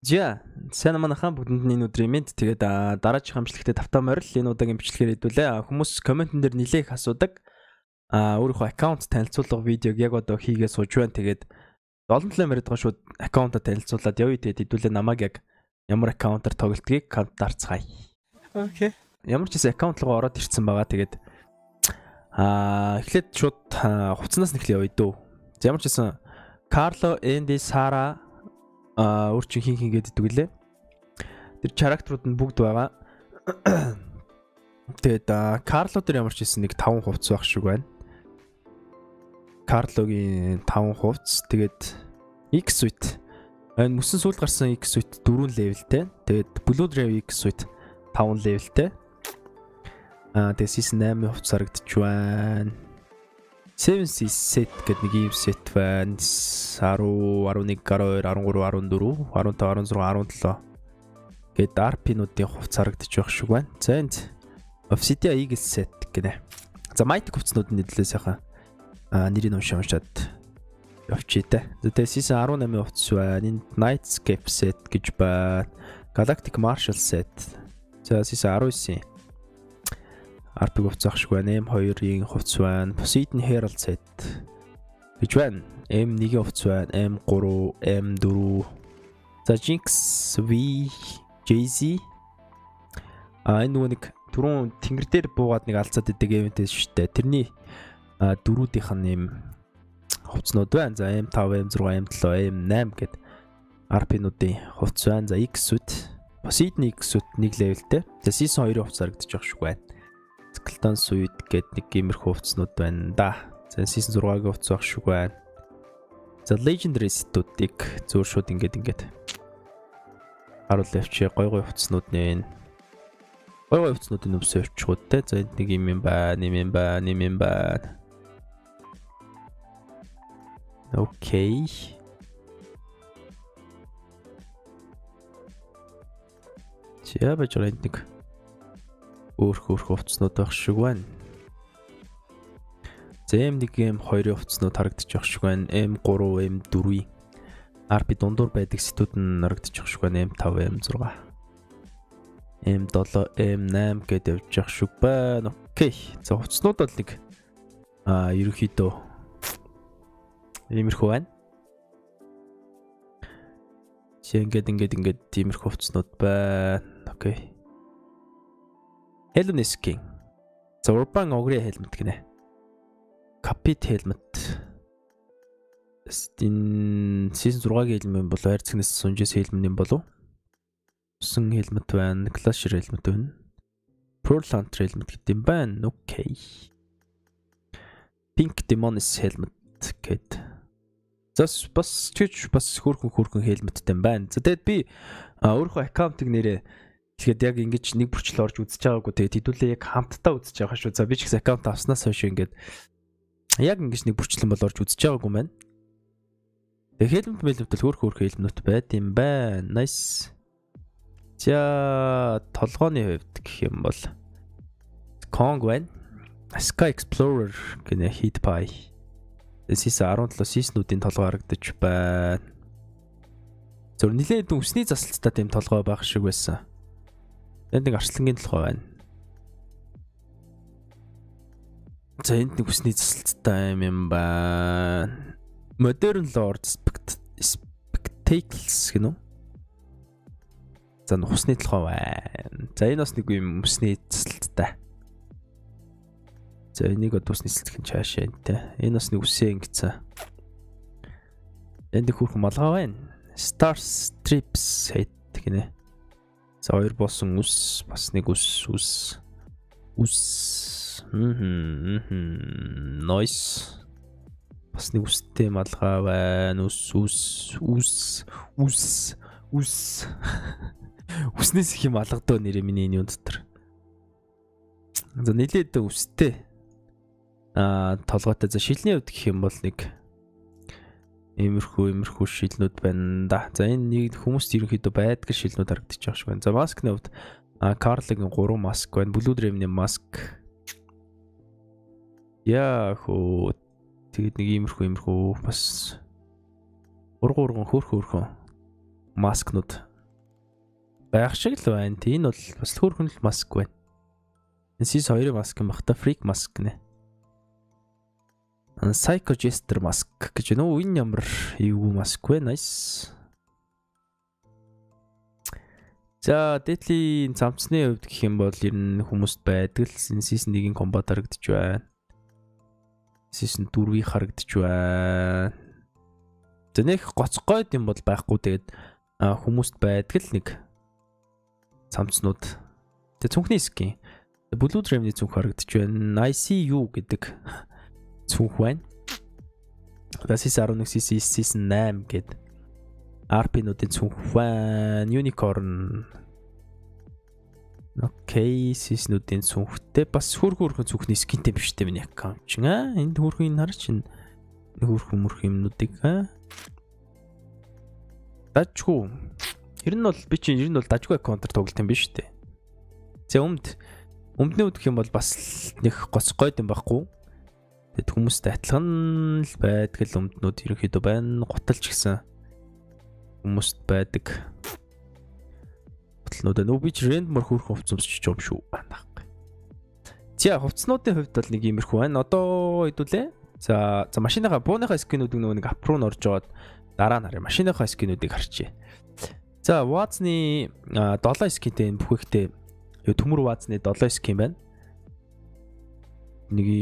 За сайн манайхан бүгдэнд энэ өдрийн мэд. Тэгээд дараагийн хамжлагтай тавтаа морил энэ удаагийн бичлэгээр хэдүүлээ. Хүмүүс комментэн дээр нилээх асуудаг. Өөрийнхөө аккаунт танилцуулга видеог яг одоо хийгээ сууж байна. Тэгээд 7 яриад байгаа шууд аккаунтаа танилцуулаад явъя. Тэгээд хэдүүлээ намайг яг ямар аккаунтаар тоглолтгийг дарцгаая. Окей. Ямар ч гэсэн аккаунт руу ороод ирсэн байгаа. Тэгээд эхлээд шууд хувцснаас нэхлээ явъя дөө. Ямар ч гэсэн Карло, Энди, Сара өөрчн хин гэдэг үлээ. Тэр характерууд нь бүгд байгаа. Тэгээд Карло дээр ямар ч хэлсэн нэг 5 хувцас байх шиг байна. Карлогийн 5 хувцас. Тэгээд X suite. Энэ мөсөн сүүл гарсан X suite 4 левелтэй. Тэгээд Blue Drive X suite 5 левелтэй. Тэгээд season 8 хувцас харагдаж байна. 7C set гэдэг нэг юм set байна. 10, 11, 12, 13, 14, 15, 16, 17 гэдэг armpit-уудын хувцас харагдаж байх шиг байна. За энд Obsidian Eagle set гэнэ. За Mighty хувцснууд нь нэрлээ сайхан нэрийг уншаад явчих дээ. За тэгээ season 18 хувцас байна. Энд Nightscape set гэж байна. Galactic Marshal set. За season 19 арпиг хувцас ах шиг байна. M2-ийн хувцас байна. Busad Herald set гэж байна. M1 хувцас байна. M3, M4. За Jinx V JZ. Энэ нөгөө нэг түрүүн тэнгэр дээр буугаад нэг алцаад идэг эвентэйс шүү дээ. Тэрний дөрүүдийнх нь юм хувцснууд байна. За M5, M6, M7, M8 гэд арпинуудын хувцас байна. За X suite. Busad-ны X suite 1 левелтэй. За season 2-ийн хувцас харагдаж байх шиг байна. Skeleton suite гэд нэг иймэрхүү хувцснууд байна да. За season 6-гийн хувцас байх шиг байна. За legendary set-уудыг зөөр шууд ингээд харуулах явчих. Гой хувцснууд нэ. Гой хувцснуудын өмсөө явчихгүй те. За энд нэг юм байна. Окей. Чиа бачраа энд нэг өөр хувцснууд байх шиг байна. За M1, M2-ийн хувцснууд харагдаж байх шиг байна. M3, M4-ийн арпит дундуур байдаг сэтүүд нь харагдаж байх шиг байна. M5, M6, M7, M8 гэдээ явж байх шиг байна. Окей. За хувцснууд бол нэг ерөнхийдөө иймэрхүү байна. Чи ингээд иймэрхүү хувцснууд байна. Окей. Helmet skin. За Urban Ogre helmet гинэ. Capit helmet. Энэ season 6-гийн helmet бол ойр цэгнээс сунжээс helmet юм болов? Усан helmet байна, Clasher helmet байна. Pearl Hunter helmet гэдэг юм байна. Окей. Pink Demoness helmet гэд. За бас хөөрхөн helmetтэй байна. За тэгэд би өөрийнхөө аккаунтыг нэрээ тэгэхэд яг ингэж нэг бүрчлэл орж үзэж байгаагүй. Тэгээд хэдүүлээ яг хамтдаа үзэж байгаа шүү. За би ч гэсэн аккаунт авснаас хойш ингэж яг ингэж нэг бүрчлэн бол орж үзэж байгаагүй маань. Тэгээд хэлмэт хөөрхөн хэлмнүүд байт юм байна. Nice. За толгооны хувьд гэх юм бол Kong байна. Sky Explorer гэнэ Heat Pie. Season 17 season-уудын толгой харагдаж байна. Зөв нилээд үсний засалттай тийм толгой байх шиг байсан. Энд нэг арслангийн толгой байна. За энд нэг үсний засалттай юм байна. Modern Lord Spectacles гэнэ үү? За усны толгой байна. За энэ бас нэг юм үсний засалттай. За энийг усны засалтын чаашаа энтэй. Энэ бас нэг үсээ ингэсэн. Энд нэг хөрх малгай байна. Star Strips head гэнэ. За хоёр болсон ус бас нэг ус. Nice. Бас нэг устэй малгай байна. Ус. Уснээс их юм алгадөө нэрээ миний энэ дотор. За нилээд устэй толгойтой. За шилний хувьд гэх юм бол нэг иймэрхүү шилнүүд байна да. За энэ нэг хүмүүст ерөнхийдөө байдаг шилнүүд харагдаж байгаа шиг байна. За маскны хувьд Carl-гийн 3 маск байна. Blue Drive-ны маск. Яахоо тэгээд нэг иймэрхүү бас ургуурган хөөрхөн маскнууд байх шиг л байна. Энэ бол бас хөөрхөн л маск байна. Энэ сис 2-ын маск юм бах та freak mask нэ. Psycho Jester mask гэж нөө энэ ямар юу маск вэ? Nice. За дээдлийн замцны хувьд гэх юм бол ер нь хүмүүст байдаг л season 1-ийн комбат харагдаж байна. Season 4-ийг харагдаж байна. За нэг гоцгойд юм бол байхгүй тэгээд хүмүүст байдаг л нэг цамцнууд. Тэгээд цүнхний скин. Blue Dream-ийн цүнх харагдаж байна. ICU гэдэг цүнх байна. Season 11, Season 8 гэдэг armpit-ийн цүнх байна. Unicorn. Окей, Season-ийн цүнхтэй бас хөөрхөн цүнхний скинтэй биш дээ миний аккаунт чинь. Энд хөөрхөн харж чинь хөөрхөн юмнуудыг дажгүй. Ер нь бол би чинь ер нь бол дажгүй аккаунтаар тоглолт юм биш үү? За өмнөний үдх юм бол бас нэг гоцгойд юм байхгүй. Тэгэд хүмүүстэй адилхан л байдаг л өмднүүд ерөнхийдөө байна. Гуталч гэсэн хүмүүст байдаг. Гуталнууд нөө би ч рендмор хөөрхөн хувцсч юм шүү байхгүй. За хувцснуудын хувьд бол нэг иймэрхүү байна. Одоо хэдүүлээ. За машиныхаа бууныхаа скинүүдийг нөгөө нэг ап руу н орж аваад дараа нь харъя. Машиныхаа скинүүдийг харчээ. За вазны 7 скинтэй энэ бүхэхтэй төмөр вазны 7 скин байна. Нэг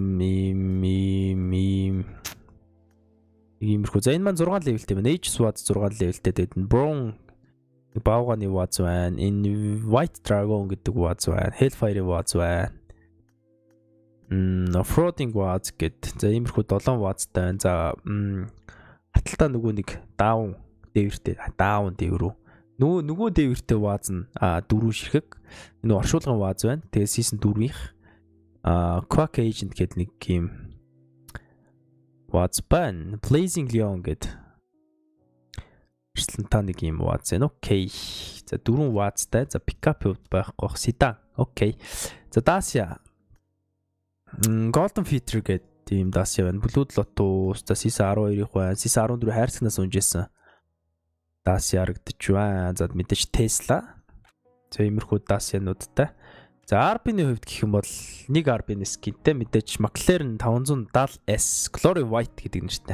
иймэрхүү. За энэ маань 6 левелтэй байна. Age Sword 6 левелтэй. Тэгээд Brown баавганы ваз байна. Энэ White Dragon гэдэг ваз байна. Hellfire ваз байна. Offroading ваз гэдэг. За иймэрхүү 7 вазтай байна. За хаталтаа нөгөө нэг даун дээвэртэй. Даун дээврүү. Нөгөө дээвэртэй ваз нь 4 ширхэг. Энэ оршуулгын ваз байна. Тэгээд season 4-ийнх Quack Agent гэдэг нэг юм ваз байна. Blazing Leon гэдэг Арслантаа нэг юм ваз байна. Окей. За 4 вазтай. За пикап байхгүй бах. Sedan. Окей. За Dacia Golden Feature гэдэг тийм Dacia байна. Blue Lotus. За season 12-ийнх байна. Season 14 хайрцагнаас унжсэн Dacia харагдаж байна. За мэдээж Tesla. За иймэрхүү Dacia-нуудтай. За armpit-ийн хувьд гэх юм бол нэг armpit скинтэй мэдээж McLaren 570S Glory White гэдэг нэртэй.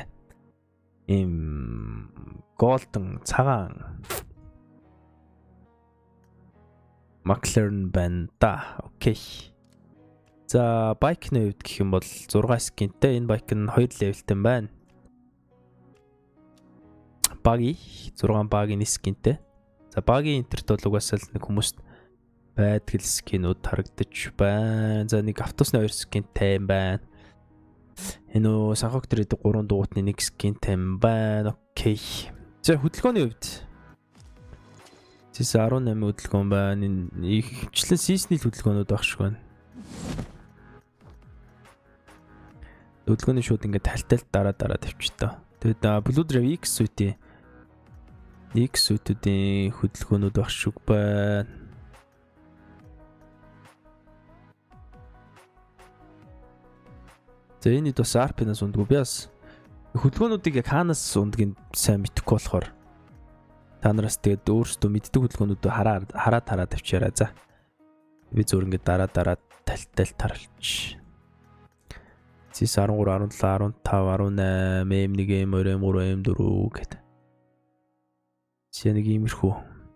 Golden цагаан McLaren байна да. Окей. За bike-ийн хувьд гэх юм бол 6 скинтэй. Энэ bike нь 2 левелтэй байна. Buggy 6 buggy-ийн скинтэй. За buggy интерт бол угаасаа л нэг хүмүүст байдаг скинүүд харагдаж байна. За нэг автобусны 2 скинтэй байна. Энэ санхог дээр 3 дугуйтны 1 скинтэй байна. Окей. За хөдөлгөөний хувьд Season 18 хөдөлгөөн байна. Энэ ихчлэн seasonal хөдөлгөөнүүд байх шиг байна. Хөдөлгөөний шууд ингээд талтал дараа тавьчихтаа. Тэгээд Blue Drive X суитүүдийн хөдөлгөөнүүд байх шиг байна. За энэ бас armpit-аас ундгүй. Би бас хөдөлгөөнүүдийг яг хаанаас ундгийг сайн мэдэхгүй болохоор та нараас тэгээд өөрсдөө мэддэг хөдөлгөөнүүдөө хараад тавьчаарай. За би зөв ингээд дараа талтал тарлж. Season 13, 17, 15, 18, M1, M2, M3, M4 гэдэг. Чи нэг иймэрхүү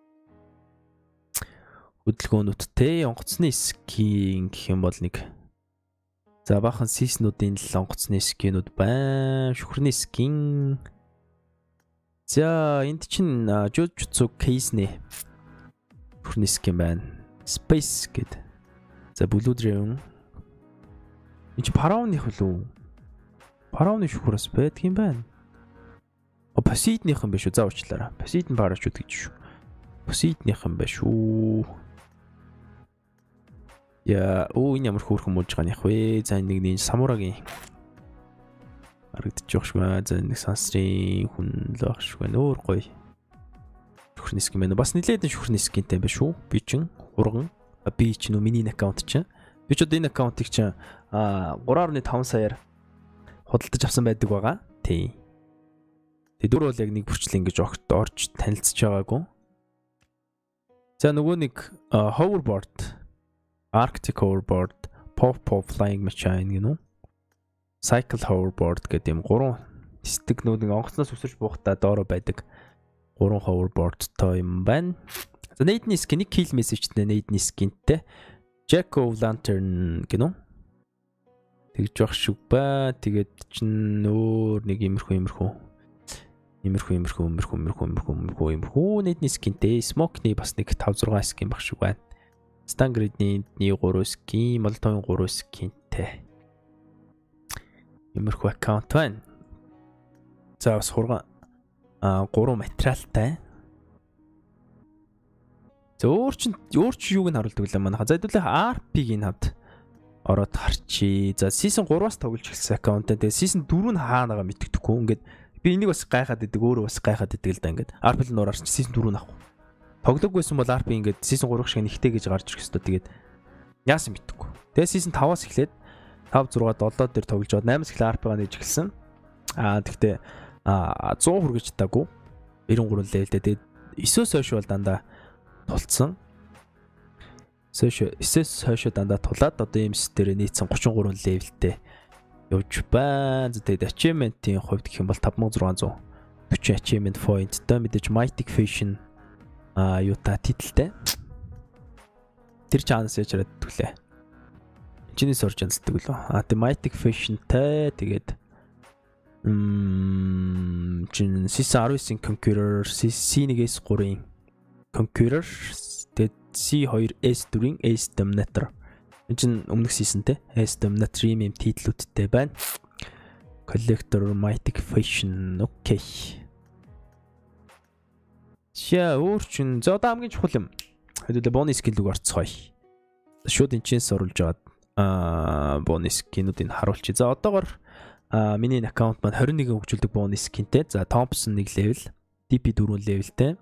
хөдөлгөөнүүдтэй онгоцны скин гэх юм бол нэг. За бахан season-уудын л онгоцны скинүүд байна. Шүхрний скин. За энд чинь Jujutsu Kaisen шүхрний скин байна. Space гэдэг. За Blue Dream. Энд чи Paraon-ных болов уу? Paraon-ны шүхрээс байдаг юм байна. Bусад-ных юм биш үү? За уучлаарай. Bусад-ын парашют гэж шүү. Bусад-ных юм биш үү? Яа, энэ ямар хөөрхөн муулж байгаа нэх вэ? За нэг самурагийн харагдаж байгаа шүү. За нэг сансрын хүн л байх шүү. Өөр гоё. Шүхрний скин байна. Бас нилээдэн шүхрний скинтэй байх шүү. Би чинь урган. Би чинь миний аккаунт чинь. Би ч одоо энэ аккаунтыг чинь 3.5 саяар худалдаж авсан байдаг байгаа. Тий. Тэгээд дөр бол яг нэг бүрчлэн ингэж орж танилцж байгаагүй. За нөгөө нэг hoverboard, Arctic hoverboard, pop flying machine гэнэ үү? Cycle hoverboard гэдэг юм 3 стик нүүд нэг онгоцноос өсөрч буухтаа доороо байдаг 3 hoverboardтай юм байна. За Need-ний skin kill message-тэй Need-ний skin-тэй Jack of Lantern гэнэ үү? Тэгж явах шиг ба. Тэгээд чин өөр нэг имерхүү Need-ний skin-тэй Smoke-ний бас нэг 5-6 skin баг шиг байна. Stangrid-ний 3 skin, Molotov-ын 3 skin-тэй имерхүү аккаунт байна. За бас хурган 3 материалтай. За өөр чи юуг нь харуулдаг вэ манайха. За хэдүүлээ RP-гийн хавд ороод харчи. За season 3-аас тоглож эхэлсэн аккаунт. Тэгээ season 4 нь хаанаага мэддэхгүй. Ингээд би энийг бас гайхаад идэг, өөрөө бас гайхаад идэг л да ингээд. RP-ийн нураар чи season 4 нь авах. Тоглог байсан бол RP ингээд season 3 шиг нэгтэй гэж гарч ирэх хэвээр. Тэгээд яасан мэддэхгүй. Тэгээ season 5-аас эхлээд 5 6 7 дээр тоглож аваад 8-аас эхлээ RP-гаа нээж эхэлсэн. Тэгтээ 100 хүргэж таагүй. 93 левелтэй. Тэгээд 9-өөс хойш бол дандаа тулцсан. 9-өөс хойш дандаа тулаад одоо юм дээр нийцсэн 33 левелтэй явж байна. Тэгээд achievement-ийн хувьд гэх юм бол 5640 achievement point-тай мэдээж Mythic Fashion юута титэлтэй. Тэр чанаас яж хараад төглөө. Чинээс орж янздаг үлээ. The Mythic Fashion-тай тэгээд чин C19-ийн компьютер, C1-S3-ийн компьютер, тэгээд C2-S4-ийн Ace Dominator. Энэ чин өмнөх season-тэй Ace Dominator-ийн юм титлүүдтэй байна. Collector Mythic Fashion. Окей. Өөр чин за одоо хамгийн чухал юм. Хэдүүлээ bonus skill-ийг орцгоё. Шууд энэчээс оруулж аваад bonus skill-үүдийг харуулчих. За одоогор миний аккаунт маань 21 хөгжүүлдэг bonus skill-тэй. За Thompson 1 level, DP 4 level-тэй.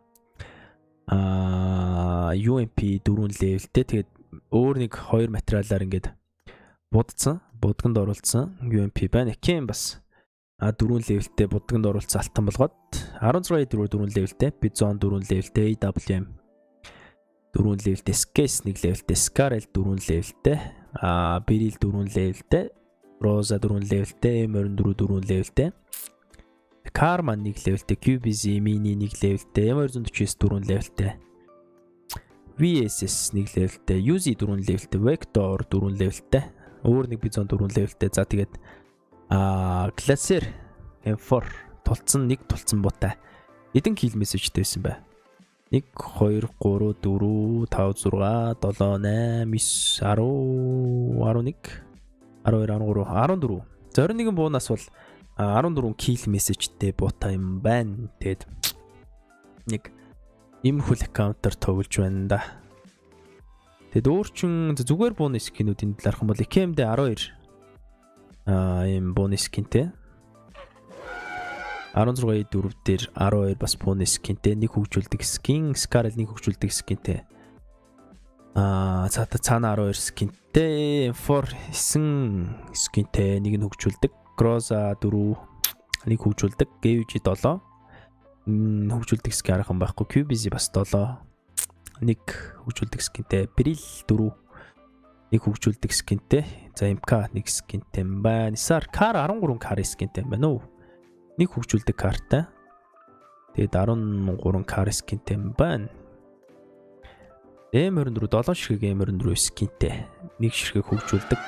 UMP 4 level-тэй. Тэгээд өөр нэг 2 материалаар ингээд будцсан, будганд оруулсан UMP байна. Кем бас 4 level-тэй будганд оруулсан алтан болгоод 16 4 level-тэй, Bizon 4 level-тэй, AWM 4 level-тэй, Skes 1 level-тэй, Scarel 4 level-тэй, Beryl 4 level-тэй, Rosa 4 level-тэй, M24 4 level-тэй, Karma 1 level-тэй, QBZ Миний 1 level-тэй, M249 4 level-тэй, VSS 1 level-тэй, UZ 4 level-тэй, Vector 4 level-тэй, өөр нэг Bizon 4 level-тэй. За тэгээд Glacier M4 тулцсан нэг тулцсан буутай. Эдэн kill message-тэй байсан бай. 1 2 3 4 5 6 7 8 9 10 11 12 13 14. За 21 буунаас бол 14 kill message-тэй буутай юм байна. Тэгэд нэг имхүүл аккаунтаар тоглож байна да. Тэгэд өөрчн зүгээр бонус скинүүдийн талаарх юм бол EKM-д 12 ийм бонус скинтэй. 16 4 дээр 12 бас бонус скинтэй, нэг хөгжүүлдэг скин, Scarlet нэг хөгжүүлдэг скинтэй. Цаана 12 скинтэй, M4 9 скинтэй, нэг нь хөгжүүлдэг, Groza 4 нэг хөгжүүлдэг, GVG 7 хөгжүүлдэг скин аргахан байхгүй, QBZ бас 7 нэг хөгжүүлдэг скинтэй, Beryl 4 нэг хөгжүүлдэг скинтэй. За MK нэг скинтэй юм байна. Исар Car 13 Car скинтэй юм байна уу? Нэг хөгжүүлдэг картай. Тэгээд 13 Car скинтэй юм байна. M24 7 ширхэг M24 скинтэй. Нэг ширхэг хөгжүүлдэг.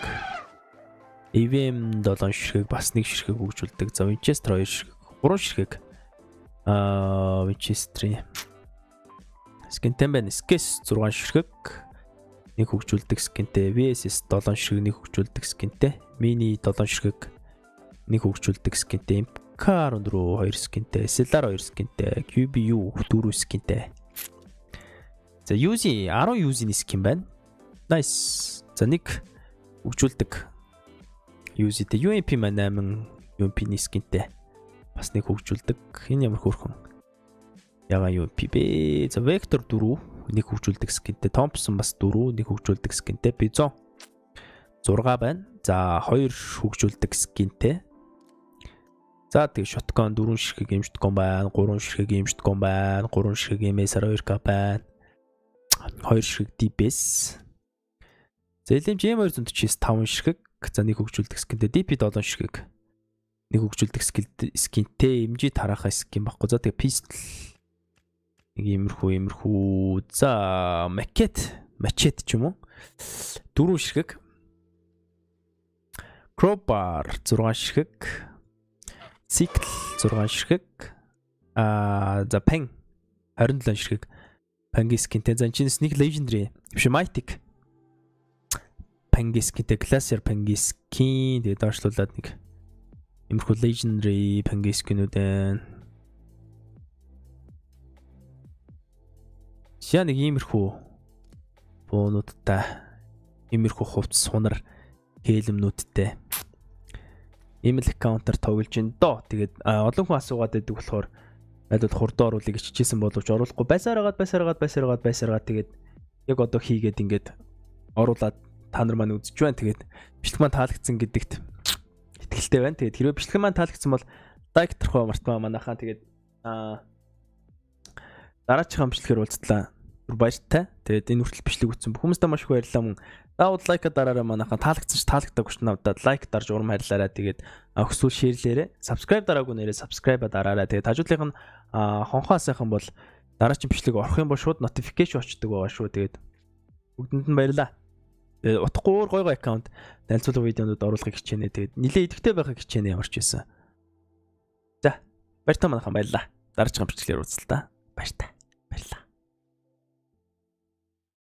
EVM 7 ширхэг бас нэг ширхэг хөгжүүлдэг. За Winchester 2 ширхэг, 3 ширхэг. Winchester скинтэй байна. Skes 6 ширхэг. Нэг хөгжүүлдэг скинтэй, VSS 7 ширхэг нэг хөгжүүлдэг скинтэй, Миний 7 ширхэг нэг хөгжүүлдэг скинтэй, MK14 2 скинтэй, Stellar 2 скинтэй, QBU 4 скинтэй. За UZ 10 UZ-ний скин байна. Nice. За нэг хөгжүүлдэг UZ-тэй, UMP маань 8 UMP-ний скинтэй. Бас нэг хөгжүүлдэг. Энэ ямар хөөрхөн. Яга UMP бэ? За Vector 4 нэг хөгжүүлдэг скинтэй, Thompson бас 4 нэг хөгжүүлдэг скинтэй, Bizon 6 байна. За 2 хөгжүүлдэг скинтэй. За тэг shotgun 4 ширхэг юм shotgun байна, 3 ширхэг юм shotgun байна, 3 ширхэг MS12K байна. 2 ширхэг DPS. Зэлэмж M249 5 ширхэг. За нэг хөгжүүлдэг скинтэй DP 7 ширхэг. Нэг хөгжүүлдэг скинтэй MG тарахаа скин баггүй. За тэгээ pistol нэг иймэрхүү. За machete ч юм уу? 4 ширхэг. Crowbar 6 ширхэг. Sickle 6 ширхэг. За pen 27 ширхэг. Панги скинтэй. За энэчнээс нэг legendary биш mythic. Панги скинтэй классер панги скин тэгээд доошлуулад нэг иймэрхүү legendary панги скинүүд байна. Яа нэг иймэрхүү буунуудтай иймэрхүү хувцас сунар хэлэмнүүдтэй. Email аккаунтаар тоглож ин доо. Тэгээд олон хүн асуугаад байдаг болохоор айлд хурдан оруулыг хичээсэн боловч оруулахгүй байсараад тэгээд яг одоо хийгээд ингээд оруулаад та нар маань үзэж байна. Тэгээд бичлэг маань таалагдсан гэдэгт итгэлтэй байна. Тэгээд хэрвээ бичлэг маань таалагдсан бол лайк торхоо мартмаа манайхаа. Тэгээд дараачихан бичлэгээр уулзтлаа. Баяртай. Тэгээд энэ хүртэл бичлэг үзсэн бүх хүмүүстээ маш их баярлалаа мөн. Даавал лайка дараарай манайхаа. Таалагдсан ч таалагдаагүй ч надад лайк дарж урам хайрлаарай. Тэгээд өсвөл шеэрлээрэй. Subscribe дараагүй нэрээ subscribe дараарай. Тэгээд тажуулынх нь хонхоо сайхан бол дараагийн бичлэг орох юм бол шууд notification очдөг байгаа шүү. Тэгээд бүгдэнд нь баярлалаа. Тэгээд утгагүй гой аккаунт танилцуулга видеонууд оруулахыг хичээнэ. Тэгээд нилээ идэвхтэй байхыг хичээнэ ямарч байсан. За баяртай манайхаа баярлалаа. Дараагийн бичлэгээр уулзлаа. Баяртай. Баярлалаа.